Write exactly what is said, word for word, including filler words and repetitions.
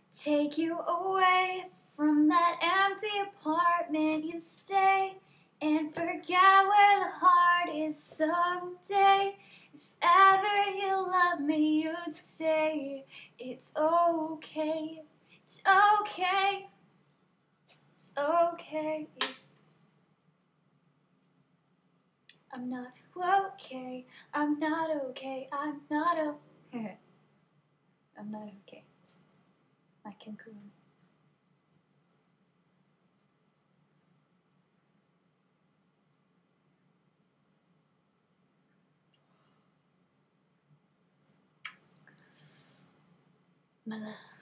take you away from that empty apartment you stay, and forget where the heart is someday. If ever you love me, you'd say it's okay, it's okay, it's okay. I'm not okay, I'm not okay, I'm not okay. I'm not okay. My Cancun. My love.